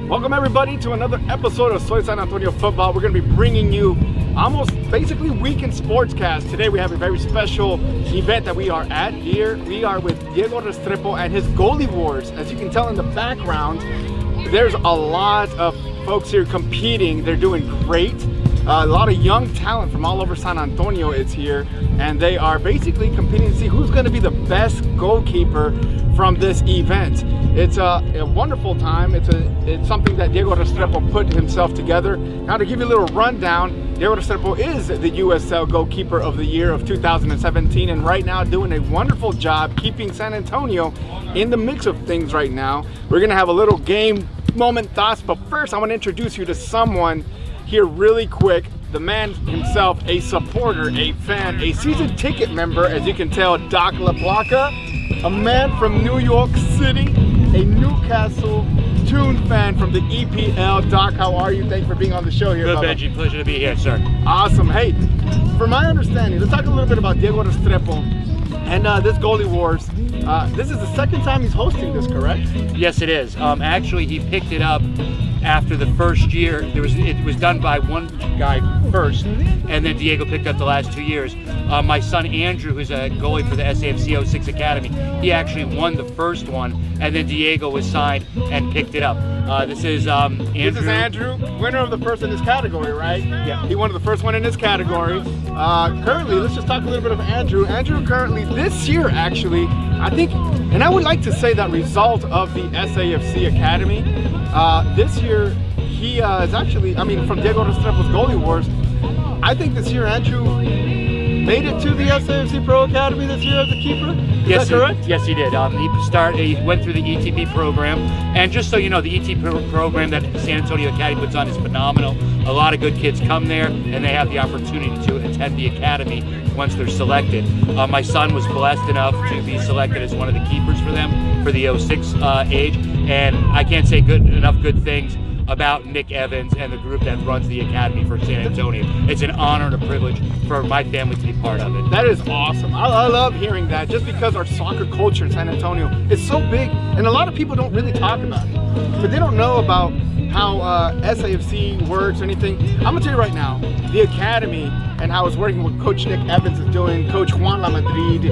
Welcome everybody to another episode of Soy San Antonio Football. We're going to be bringing you almost basically weekend sportscast. Today we have a very special event that we are at here. We are with Diego Restrepo and his Goalie Wars. As you can tell in the background, there's a lot of folks here competing. They're doing great. A lot of young talent from all over San Antonio is here, and they are basically competing to see who's going to be the best goalkeeper from this event. It's a wonderful time. It's something that Diego Restrepo put himself together. Now to give you a little rundown, Diego Restrepo is the USL Goalkeeper of the Year of 2017, and right now doing a wonderful job keeping San Antonio in the mix of things right now. We're going to have a little game moment thoughts, but first I want to introduce you to someone here really quick. The man himself, a supporter, a fan, a season ticket member, as you can tell, Doc LaPlaca, a man from New York City, a Newcastle Toon fan from the EPL. Doc, how are you? Thanks for being on the show here. Good, Benji. Pleasure to be here, sir. Awesome. Hey, from my understanding, let's talk a little bit about Diego Restrepo and this Goalie Wars. This is the second time he's hosting this, correct? Yes, it is. Actually, he picked it up after the first year. It was done by one guy first, and then Diego picked up the last 2 years. My son Andrew, who's a goalie for the SAFC 06 Academy, he actually won the first one, and then Diego was signed and picked it up. This is Andrew. This is Andrew, winner of the first in his category, right? Yeah. He won the first one in his category. Currently, let's just talk a little bit of Andrew. Andrew currently, this year actually, I think, and I would like to say that result of the SAFC Academy, this year, he is actually, I mean, from Diego Restrepo's Goalie Wars, I think this year Andrew made it to the SAFC Pro Academy this year as a keeper. Is that correct? Yes, he did. He went through the ETP program, and just so you know, the ETP program that San Antonio Academy puts on is phenomenal. A lot of good kids come there, and they have the opportunity to attend the academy once they're selected. My son was blessed enough to be selected as one of the keepers for them for the 06 age, and I can't say enough good things about Nick Evans and the group that runs the academy for San Antonio. It's an honor and a privilege for my family to be part of it. That is awesome. I love hearing that, just because our soccer culture in San Antonio is so big, and a lot of people don't really talk about it. But they don't know about how SAFC works or anything. I'm gonna tell you right now, the academy and how it's working, what Coach Nick Evans is doing, Coach Juan Lamadrid,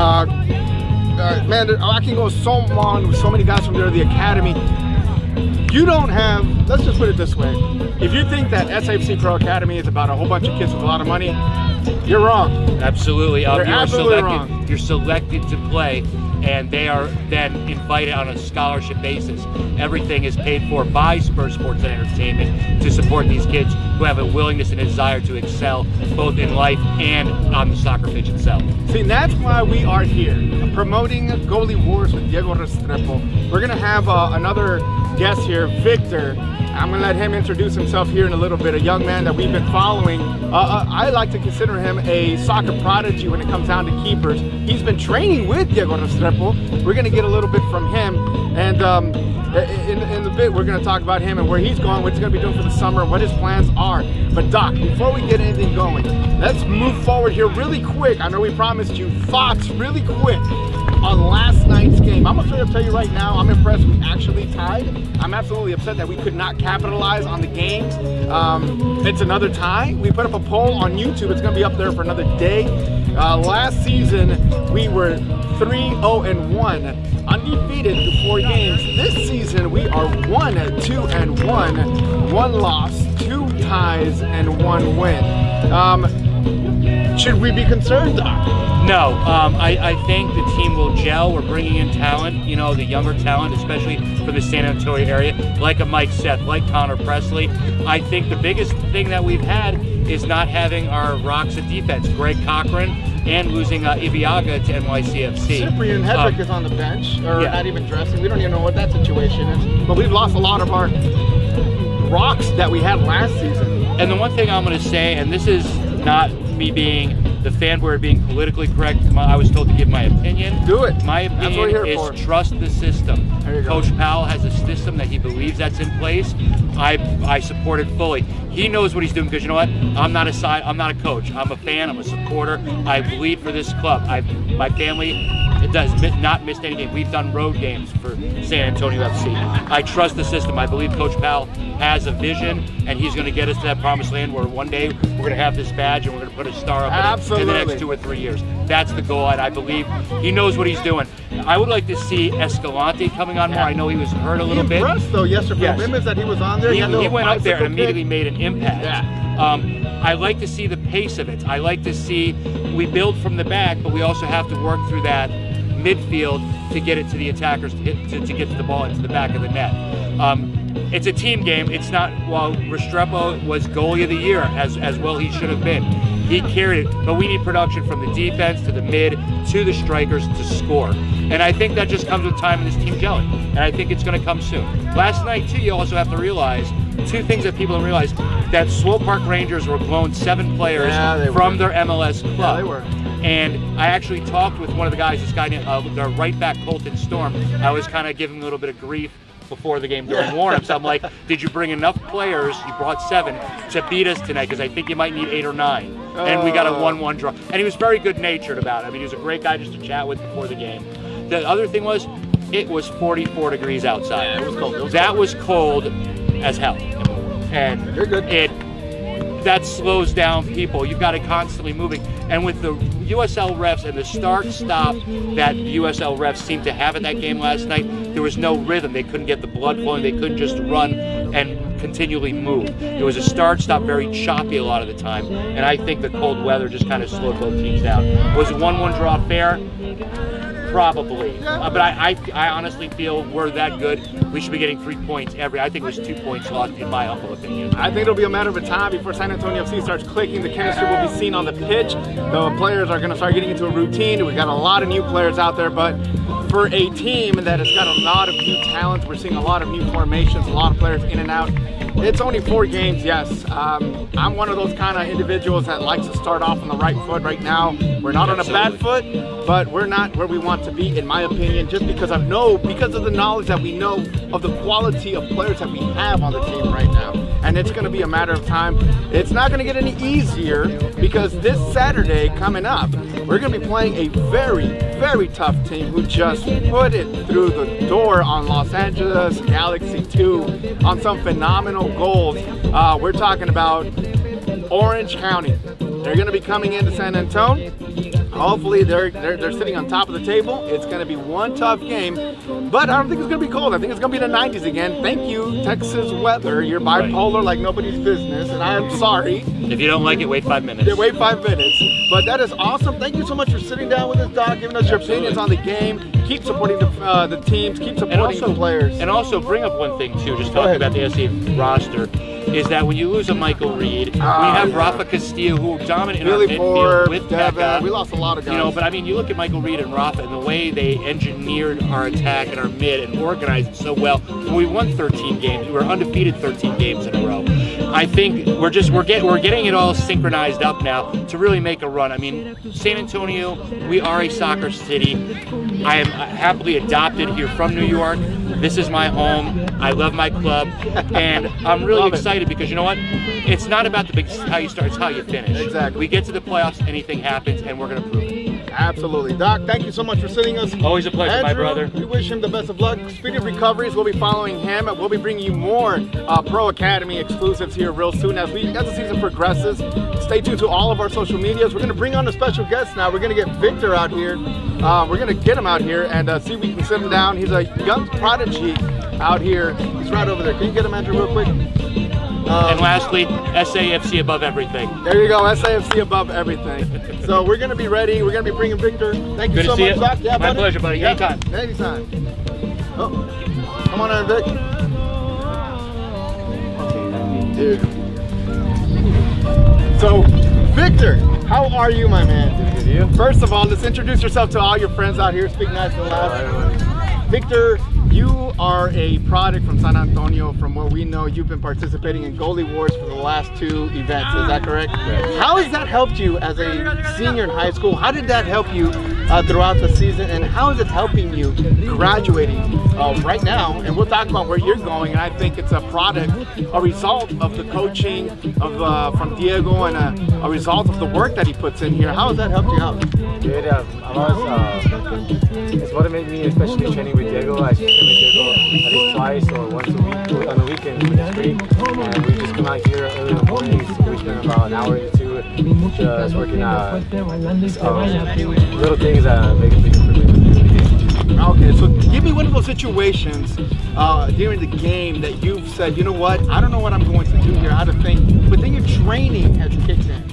man, I can go on with so many guys from there, the academy. You don't have, let's just put it this way, if you think that SAFC Pro Academy is about a whole bunch of kids with a lot of money, you're wrong. Absolutely. You're absolutely wrong. You're selected to play, and they are then invited on a scholarship basis. Everything is paid for by Spurs Sports and Entertainment to support these kids who have a willingness and a desire to excel both in life and on the soccer pitch itself. See, that's why we are here, promoting Goalie Wars with Diego Restrepo. We're gonna have another guest here, Victor. I'm gonna let him introduce himself here in a little bit, a young man that we've been following. I like to consider him a soccer prodigy when it comes down to keepers. He's been training with Diego Restrepo. We're gonna get a little bit from him, and in a bit we're gonna talk about him and where he's going, what he's gonna be doing for the summer, what his plans are. But Doc, before we get anything going, let's move forward here really quick. I know we promised you thoughts really quick on last night's game. I'm gonna tell you right now, I'm impressed we actually tied. I'm absolutely upset that we could not capitalize on the game. It's another tie. We put up a poll on YouTube. It's gonna be up there for another day. Last season, we were 3-0-1, undefeated through 4 games. This season, we are 1-2-1, 1 loss, 2 ties, and 1 win. Should we be concerned, Doc? No, I think the team will gel. We're bringing in talent, you know, the younger talent, especially for the San Antonio area, like a Mike Seth, like Connor Presley. I think the biggest thing that we've had is not having our rocks at defense, Greg Cochran, and losing Ibiaga to NYCFC. Cyprian Hedrick is on the bench, or not even dressing. We don't even know what that situation is. But we've lost a lot of our rocks that we had last season. And the one thing I'm going to say, and this is not me being the fan word being politically correct, I was told to give my opinion. Do it. My opinion is trust the system. Coach Powell has a system that he believes that's in place. I support it fully. He knows what he's doing, because you know what? I'm not a coach. I'm a fan. I'm a supporter. I bleed for this club. My family not missed any game. We've done road games for San Antonio FC. I trust the system. I believe Coach Powell has a vision, and he's going to get us to that promised land where one day we're going to have this badge and we're going to put a star up in the next 2 or 3 years. That's the goal, and I believe he knows what he's doing. I would like to see Escalante coming on more. I know he was hurt a little bit. He impressed, though, yesterday. Yes. Women's that he was on there. He went up there and immediately kick. made an impact. Yeah. I like to see the pace of it. I like to see we build from the back, but we also have to work through that midfield to get it to the attackers, to get to the ball into the back of the net. It's a team game. It's not, while Restrepo was goalie of the year, as well he should have been. He carried it, but we need production from the defense to the mid to the strikers to score. And I think that just comes with time in this team gelling. And I think it's going to come soon. Last night, too, you also have to realize two things that people don't realize: that Swope Park Rangers were blown 7 players from their MLS club. Yeah, they were. And I actually talked with one of the guys, this guy, their right back, Colton Storm. I was kind of giving him a little bit of grief before the game during warm-ups. I'm like, did you bring enough players, you brought 7, to beat us tonight? Because I think you might need 8 or 9. And we got a 1-1 draw. And he was very good-natured about it. I mean, he was a great guy just to chat with before the game. The other thing was, it was 44 degrees outside. Yeah, it was cold. That was cold as hell. And You're good. That slows down people. You've got it constantly moving. And with the USL refs and the start-stop that USL refs seemed to have at that game last night, there was no rhythm. They couldn't get the blood flowing. They couldn't just run and continually move. It was a start-stop, very choppy a lot of the time. And I think the cold weather just kind of slowed both teams down. Was a 1-1 draw fair? Probably. But I honestly feel we're that good. We should be getting 3 points I think it was 2 points lost, in my humble opinion. I think it'll be a matter of time before San Antonio FC starts clicking. The chemistry will be seen on the pitch. The players are going to start getting into a routine. We've got a lot of new players out there, but for a team that has got a lot of new talent, we're seeing a lot of new formations, a lot of players in and out. It's only 4 games, yes. I'm one of those kind of individuals that likes to start off on the right foot right now. We're not on a bad foot, but we're not where we want to be, in my opinion, just because of the knowledge that we know of the quality of players that we have on the team right now. And it's going to be a matter of time. It's not going to get any easier, because this Saturday coming up, we're going to be playing a very, very tough team who just put it through the door on Los Angeles Galaxy 2 on some phenomenal goals. We're talking about Orange County. They're going to be coming into San Antonio. Hopefully they're sitting on top of the table. It's going to be one tough game, but I don't think it's going to be cold. I think it's going to be the 90s again. Thank you, Texas weather. You're bipolar like nobody's business, and I am sorry. If you don't like it, wait 5 minutes. Yeah, wait 5 minutes. But that is awesome. Thank you so much for sitting down with us, Doc, giving us your opinions on the game. Keep supporting the teams. Keep supporting the players. And also bring up one thing too, just talking about the SA roster, is that when you lose a Michael Reed, we have Rafa Castillo, who dominate in our midfield with Becca. We lost a lot of guys. You know, but I mean, you look at Michael Reed and Rafa and the way they engineered our attack and our mid and organized it so well. When we won 13 games, we were undefeated 13 games in a row. I think we're getting it all synchronized up now to really make a run. I mean, San Antonio, we are a soccer city. I am happily adopted here from New York. This is my home. I love my club, and I'm really excited because you know what? It's not about how you start; it's how you finish. Exactly. We get to the playoffs, anything happens, and we're going to prove it. Absolutely, Doc. Thank you so much for sitting us. Always a pleasure, Andrew, my brother. We wish him the best of luck. Speedy recoveries. We'll be following him, and we'll be bringing you more Pro Academy exclusives here real soon as the season progresses. Stay tuned to all of our social medias. We're going to bring on a special guest now. We're going to get Victor out here. We're going to get him out here and see if we can sit him down. He's a young prodigy out here. He's right over there. Can you get him, Andrew, real quick? And lastly, SAFC above everything. There you go, SAFC above everything. So we're going to be ready. We're going to be bringing Victor. Thank you so much, Doc. Yeah, my pleasure, buddy. Yeah. Anytime. Anytime. Oh, come on in, Vic. Dude. So, Victor, how are you, my man? Good, you? First of all, let's introduce yourself to all your friends out here. Speak nice and loud. Victor, you are a product from San Antonio. From what we know, you've been participating in Goalie Wars for the last 2 events. Is that correct? Yes. How has that helped you as a senior in high school? How did that help you throughout the season? And how is it helping you graduating right now? And we'll talk about where you're going. And I think it's a product, a result of the coaching of from Diego, and a result of the work that he puts in here. How has that helped you out? Dude, I'm always It's motivated me, especially training with Diego. I train with Diego at least twice or once a week on the weekend, which is great. And we just come out here early in the mornings. We spend about an hour or two just working out little things that make a big improvement. Okay, so give me one of those situations during the game that you've said, you know what, I don't know what I'm going to do here, how to think, but then your training has kicked in.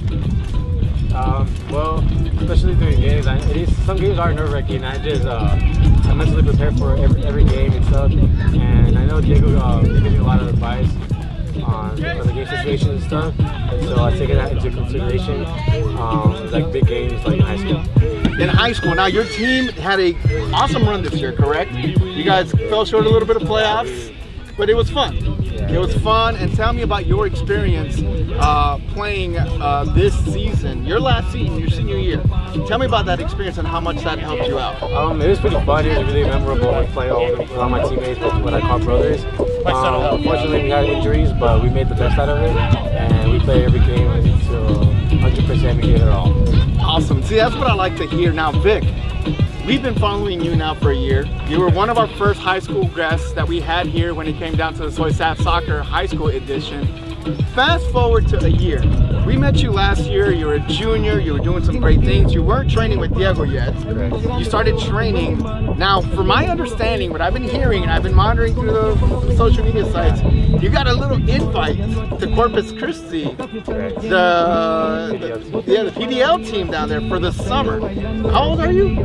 Well, especially during games, some games are nerve-wracking. I mentally prepare for every game and stuff. And I know Diego gives me a lot of advice on the game situations and stuff. And so I take that into consideration, like big games like in high school. In high school, now your team had a awesome run this year, correct? You guys fell short a little bit of playoffs, but it was fun. It was fun, and tell me about your experience playing this season, your last season, your senior year. Tell me about that experience and how much that helped you out. It was pretty fun. It was really memorable to play with all my teammates, what I call brothers. Unfortunately, we had injuries, but we made the best out of it, and we played every game until 100% we gave it all. Awesome. See, that's what I like to hear. Now, Vic, we've been following you now for a year. You were one of our first high school guests that we had here when it came down to the SoySap Soccer High School Edition. Fast forward to a year. We met you last year, you were a junior, you were doing some great things. You weren't training with Diego yet. You started training. Now, from my understanding, what I've been hearing, and I've been monitoring through the social media sites, you got a little invite to Corpus Christi, the PDL team down there for the summer. How old are you?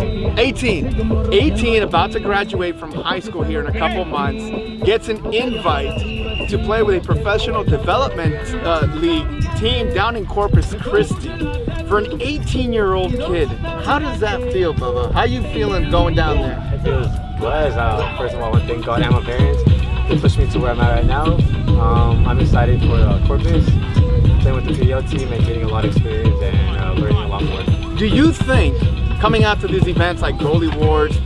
18. 18, about to graduate from high school here in a couple months, gets an invite to play with a professional development league team down in Corpus Christi. For an 18-year-old kid, how does that feel, Bubba? How you feeling going down there? It feels blessed. First of all, I want to thank God and my parents. They pushed me to where I'm at right now. I'm excited for Corpus, playing with the PDL team and getting a lot of experience and learning a lot more. Do you think, coming out to these events like Goalie Wars,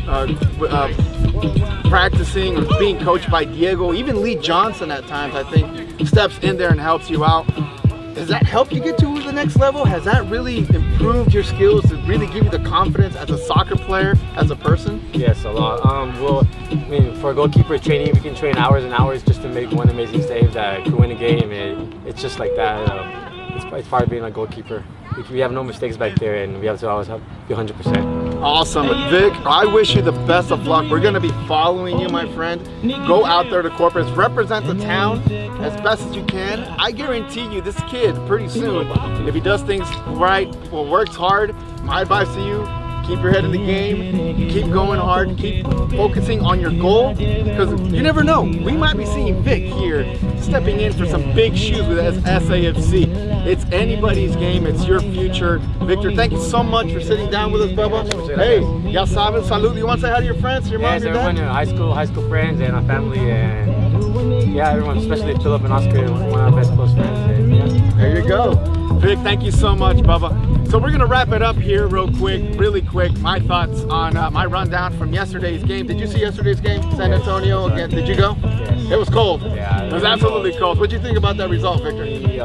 practicing or being coached by Diego, even Lee Johnson at times, I think, steps in there and helps you out. Does that help you get to the next level? Has that really improved your skills to really give you the confidence as a soccer player, as a person? Yes, a lot. Well, I mean, for a goalkeeper training, we can train hours and hours just to make one amazing save that could win a game. It's just like that. It's part of being a goalkeeper. We have no mistakes back there, and we have to always be 100%. Awesome. Vic, I wish you the best of luck. We're going to be following you, my friend. Go out there to Corpus, represent the town as best as you can. I guarantee you, this kid, pretty soon, if he does things right, works hard, my advice to you, keep your head in the game, keep going hard, keep focusing on your goal, because you never know. We might be seeing Vic here stepping in for some big shoes with SAFC. It's anybody's game, it's your future. Victor, thank you so much for sitting down with us, Bubba. Hey, ya saben, salud. You want to say hi to your friends, your mom, yes, your dad? Everyone, high school friends and our family, and yeah, everyone, especially Philip and Oscar, one of our best close friends. And, yeah. There you go. Vic, thank you so much, Bubba. So we're going to wrap it up here really quick. My thoughts on my rundown from yesterday's game. Did you see yesterday's game? San Antonio again. Did you go? Yes. It was cold. Yeah, it was absolutely cold. What did you think about that result, Victor?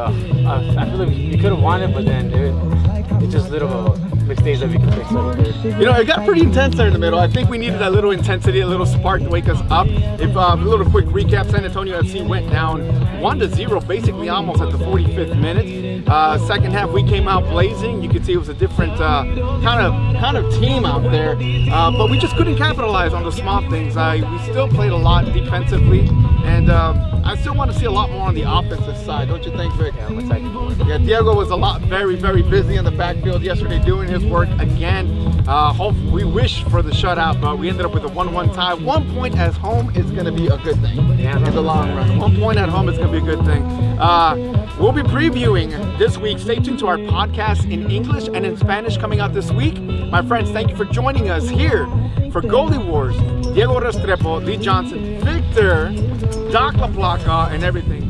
I feel like we could have won it, but then it's just little mistakes that we can fix later. You know, it got pretty intense there in the middle. I think we needed a little intensity, a little spark to wake us up. If a little quick recap, San Antonio FC went down 1-0, basically almost at the 45th minute. Second half, we came out blazing. You could see it was a different kind of team out there, but we just couldn't capitalize on the small things. We still played a lot defensively, and I still want to see a lot more on the offensive side. Don't you think, Vic? Yeah, I'm excited. Yeah, Diego was very busy in the backfield yesterday doing his work again. We wish for the shutout, but we ended up with a 1-1 tie. 1 point at home is going to be a good thing in the long run. 1 point at home is going to be a good thing. We'll be previewing this week. Stay tuned to our podcast in English and in Spanish coming out this week. My friends, thank you for joining us here for Goalie Wars. Diego Restrepo, Lee Johnson, Victor, Doc LaPlaca, and everything.